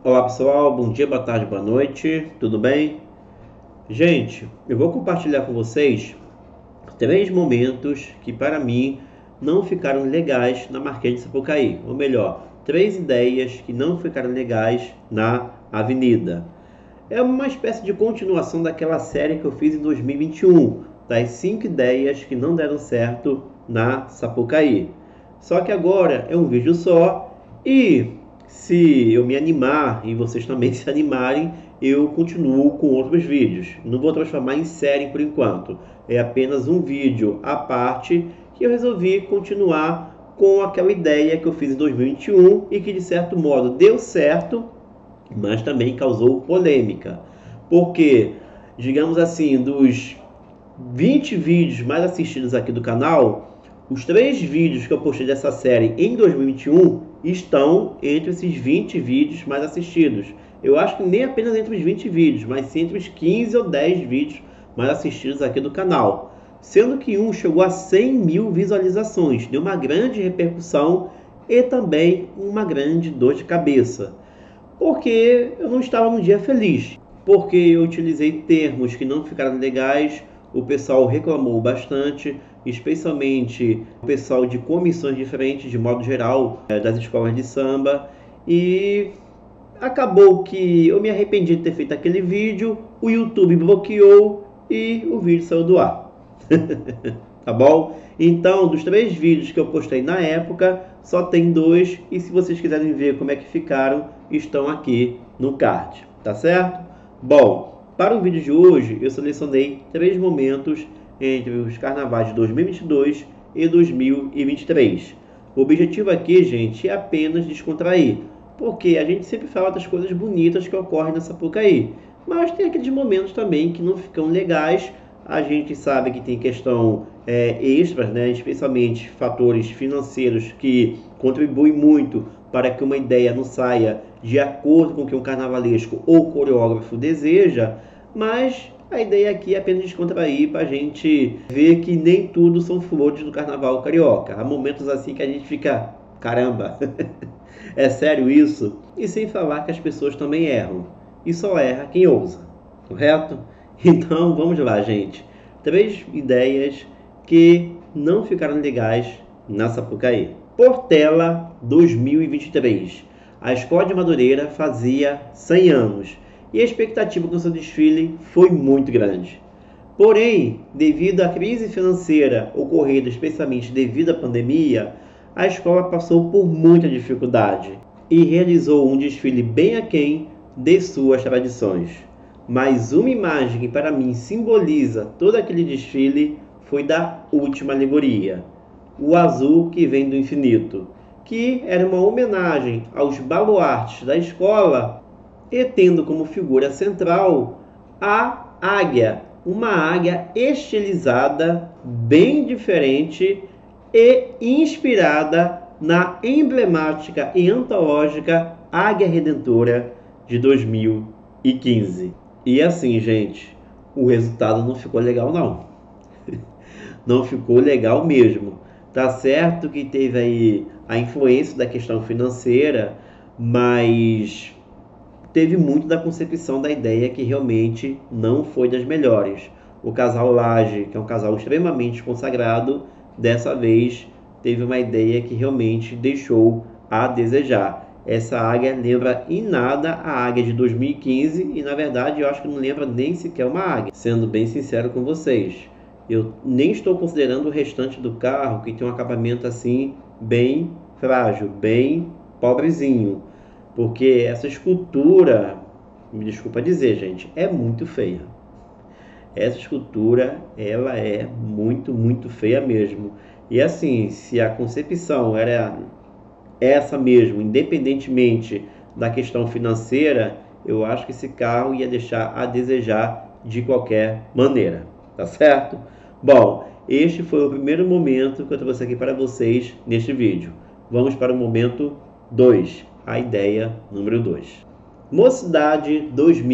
Olá pessoal, bom dia, boa tarde, boa noite, tudo bem? Gente, eu vou compartilhar com vocês 3 momentos que para mim não ficaram legais na Marquês de Sapucaí, ou melhor, 3 ideias que não ficaram legais na Avenida. É uma espécie de continuação daquela série que eu fiz em 2021, das 5 ideias que não deram certo na Sapucaí. Só que agora é um vídeo só e se eu me animar e vocês também se animarem, eu continuo com outros vídeos. Não vou transformar em série por enquanto. É apenas um vídeo à parte que eu resolvi continuar com aquela ideia que eu fiz em 2021 e que de certo modo deu certo, mas também causou polêmica. Porque, digamos assim, dos 20 vídeos mais assistidos aqui do canal, os 3 vídeos que eu postei dessa série em 2021 estão entre esses 20 vídeos mais assistidos. Eu acho que nem apenas entre os 20 vídeos, mas sim entre os 15 ou 10 vídeos mais assistidos aqui do canal. Sendo que um chegou a 100 mil visualizações, deu uma grande repercussão e também uma grande dor de cabeça. Porque eu não estava num dia feliz, porque eu utilizei termos que não ficaram legais, o pessoal reclamou bastante, especialmente o pessoal de comissões diferentes, de modo geral, das escolas de samba, e acabou que eu me arrependi de ter feito aquele vídeo, o YouTube bloqueou e o vídeo saiu do ar. Tá bom? Então, dos 3 vídeos que eu postei na época, só tem 2, e se vocês quiserem ver como é que ficaram, estão aqui no card, tá certo? Bom, para o vídeo de hoje, eu selecionei 3 momentos entre os carnavais de 2022 e 2023. O objetivo aqui, gente, é apenas descontrair, porque a gente sempre fala das coisas bonitas que ocorrem na Sapucaí, mas tem aqueles momentos também que não ficam legais. A gente sabe que tem questão extras, né? Especialmente fatores financeiros que contribuem muito para que uma ideia não saia de acordo com o que um carnavalesco ou coreógrafo deseja, mas a ideia aqui é apenas descontrair para a gente ver que nem tudo são flores do carnaval carioca. Há momentos assim que a gente fica, caramba, é sério isso? E sem falar que as pessoas também erram, e só erra quem ousa, correto? Então vamos lá, gente. 3 ideias que não ficaram legais na Sapucaí. Portela 2023. A Escola de Madureira fazia 100 anos e a expectativa com o seu desfile foi muito grande. Porém, devido à crise financeira ocorrida especialmente devido à pandemia, a escola passou por muita dificuldade e realizou um desfile bem aquém de suas tradições. Mas uma imagem que para mim simboliza todo aquele desfile foi da última alegoria, o azul que vem do infinito, que era uma homenagem aos baluartes da escola e tendo como figura central a águia, uma águia estilizada, bem diferente e inspirada na emblemática e antológica Águia Redentora de 2015. E assim, gente, o resultado não ficou legal não. Não ficou legal mesmo. Tá certo que teve aí a influência da questão financeira, mas teve muito da concepção da ideia que realmente não foi das melhores. O casal Laje, que é um casal extremamente consagrado, dessa vez teve uma ideia que realmente deixou a desejar. Essa águia lembra em nada a águia de 2015 e, na verdade, eu acho que não lembra nem sequer uma águia. Sendo bem sincero com vocês, eu nem estou considerando o restante do carro, que tem um acabamento assim bem frágil, bem pobrezinho. Porque essa escultura, me desculpa dizer, gente, é muito feia. Essa escultura, ela é muito, muito feia mesmo. E assim, se a concepção era essa mesmo, independentemente da questão financeira, eu acho que esse carro ia deixar a desejar de qualquer maneira, tá certo? Bom, este foi o primeiro momento que eu trouxe aqui para vocês neste vídeo. Vamos para o momento 2, a ideia número 2. Mocidade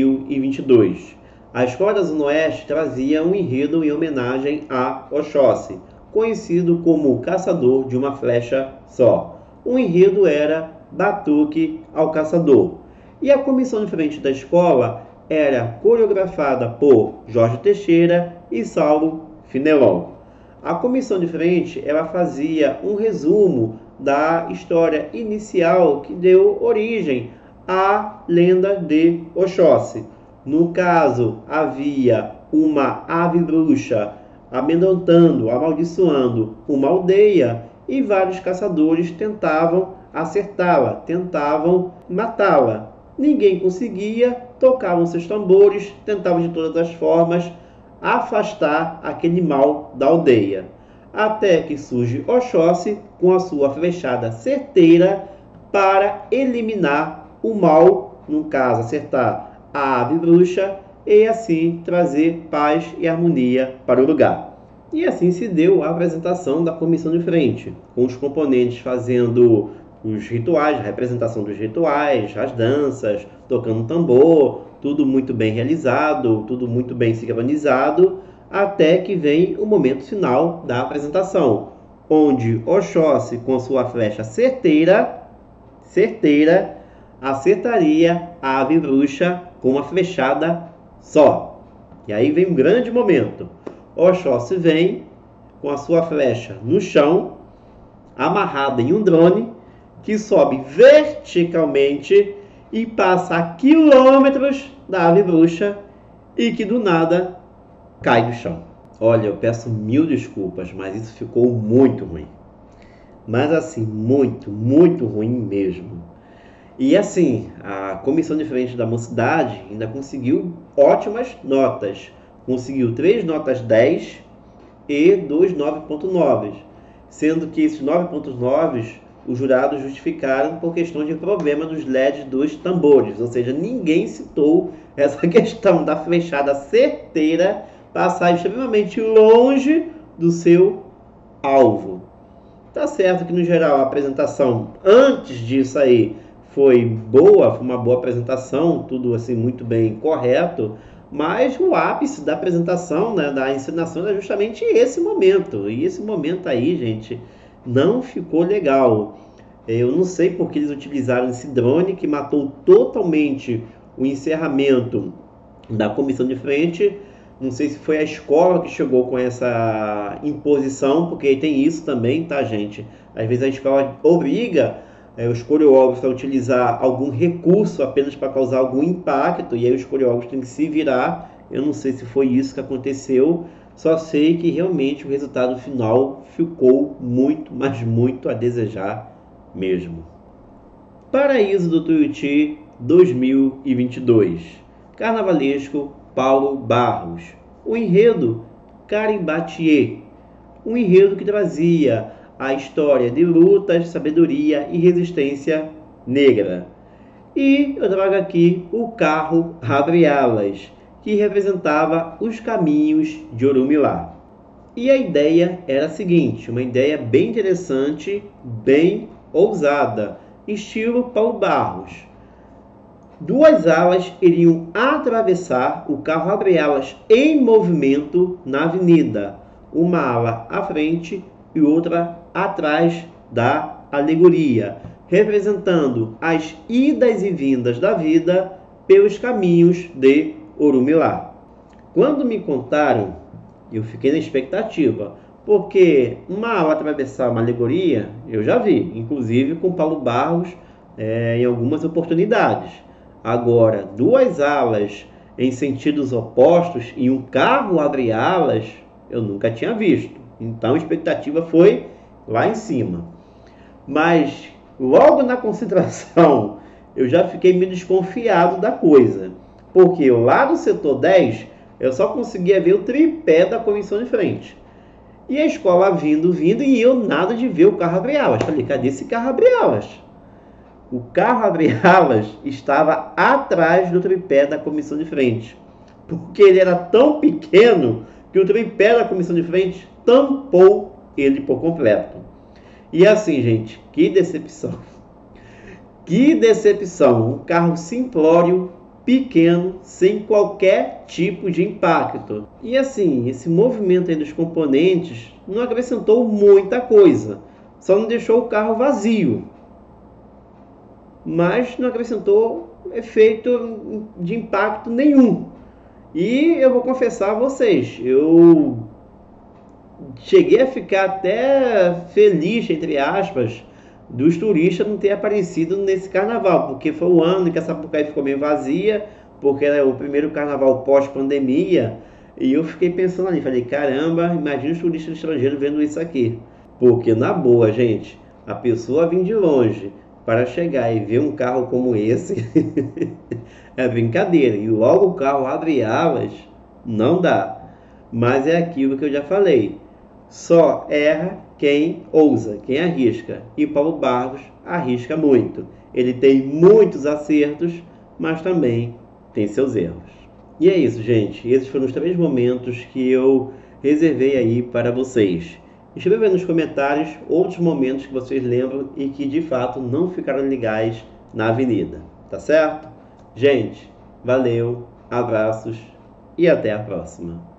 2022. A Escola da Zona Oeste trazia um enredo em homenagem a Oxóssi, conhecido como o caçador de uma flecha só. O enredo era Batuque ao Caçador. E a comissão de frente da escola era coreografada por Jorge Teixeira e Saulo Finelon. A comissão de frente ela fazia um resumo da história inicial que deu origem à lenda de Oxóssi. No caso, havia uma ave bruxa amedrontando, amaldiçoando uma aldeia e vários caçadores tentavam acertá-la, tentavam matá-la. Ninguém conseguia, tocavam seus tambores, tentavam de todas as formas afastar aquele mal da aldeia. Até que surge Oxóssi com a sua flechada certeira para eliminar o mal, no caso, acertar a ave bruxa e assim trazer paz e harmonia para o lugar. E assim se deu a apresentação da comissão de frente, com os componentes fazendo os rituais, a representação dos rituais, as danças, tocando tambor, tudo muito bem realizado, tudo muito bem sincronizado, até que vem o momento final da apresentação, onde Oxóssi, com sua flecha certeira, acertaria a ave bruxa com uma flechada só. E aí vem um grande momento. Oxóssi vem com a sua flecha no chão, amarrada em um drone, que sobe verticalmente e passa a quilômetros da ave bruxa e que do nada cai no chão. Olha, eu peço mil desculpas, mas isso ficou muito ruim. Mas assim, muito, muito ruim mesmo. E assim, a comissão de frente da mocidade ainda conseguiu ótimas notas. Conseguiu 3 notas 10 e 2 9.9, sendo que esses 9.9 os jurados justificaram por questão de problema dos LEDs dos tambores, ou seja, ninguém citou essa questão da flechada certeira passar extremamente longe do seu alvo. Tá certo que no geral a apresentação antes disso aí foi boa, foi uma boa apresentação, tudo assim muito bem correto, mas o ápice da apresentação, né, da encenação é justamente esse momento. E esse momento aí, gente, não ficou legal. Eu não sei porque eles utilizaram esse drone que matou totalmente o encerramento da comissão de frente. Não sei se foi a escola que chegou com essa imposição, porque tem isso também, tá, gente? Às vezes a escola obriga os coreógrafos a utilizar algum recurso apenas para causar algum impacto, e aí os coreógrafos têm que se virar. Eu não sei se foi isso que aconteceu, só sei que realmente o resultado final ficou muito, mas muito a desejar mesmo. Paraíso do Tuiuti 2022. Carnavalesco Paulo Barros. O enredo Carimbatiê. Um enredo que trazia a história de lutas, sabedoria e resistência negra. E eu trago aqui o carro Abre Alas, que representava os caminhos de Orumilá. E a ideia era a seguinte, uma ideia bem interessante, bem ousada, estilo Paulo Barros. 2 alas iriam atravessar o carro Abre Alas em movimento na avenida, uma ala à frente e outra atrás da alegoria, representando as idas e vindas da vida pelos caminhos de Orumilá. Quando me contaram, eu fiquei na expectativa, porque uma ala atravessar uma alegoria, eu já vi, inclusive com Paulo Barros em algumas oportunidades. Agora, 2 alas em sentidos opostos e um carro abre alas, eu nunca tinha visto. Então a expectativa foi lá em cima. Mas logo na concentração eu já fiquei meio desconfiado da coisa. Porque lá do setor 10 eu só conseguia ver o tripé da comissão de frente. E a escola vindo e eu nada de ver o carro abre alas. Falei, cadê esse carro abre alas? O carro abre alas estava atrás do tripé da comissão de frente. Porque ele era tão pequeno que o tripé da comissão de frente tampou ele por completo. E assim, gente, que decepção. Que decepção. Um carro simplório, pequeno, sem qualquer tipo de impacto. E assim, esse movimento aí dos componentes não acrescentou muita coisa. Só não deixou o carro vazio. Mas não acrescentou efeito de impacto nenhum. E eu vou confessar a vocês, eu cheguei a ficar até feliz, entre aspas, dos turistas não ter aparecido nesse carnaval, porque foi o ano que a Sapucaí ficou meio vazia, porque era o primeiro carnaval pós-pandemia, e eu fiquei pensando ali, falei, caramba, imagina os turistas estrangeiros vendo isso aqui. Porque na boa, gente, a pessoa vir de longe para chegar e ver um carro como esse é brincadeira. E logo o carro abre alas, não dá. Mas é aquilo que eu já falei. Só erra quem ousa, quem arrisca. E Paulo Barros arrisca muito. Ele tem muitos acertos, mas também tem seus erros. E é isso, gente. Esses foram os 3 momentos que eu reservei aí para vocês. Escreva aí nos comentários outros momentos que vocês lembram e que de fato não ficaram legais na avenida. Tá certo? Gente, valeu, abraços e até a próxima.